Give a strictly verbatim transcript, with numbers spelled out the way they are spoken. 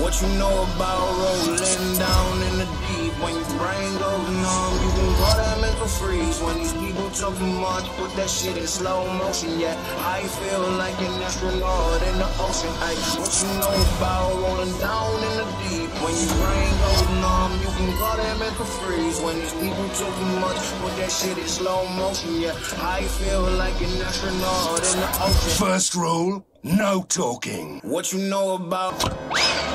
What you know about rolling down in the deep? When your brain goes numb, you can call that mental freeze. When these people talk too much, put that shit in slow motion. Yeah, I feel like an astronaut in the ocean. Ay, what you know about rolling down in the deep? When your brain goes numb, you can call that mental freeze. When these people talk too much, put that shit in slow motion. Yeah, I feel like an astronaut in the ocean. First rule, no talking. What you know about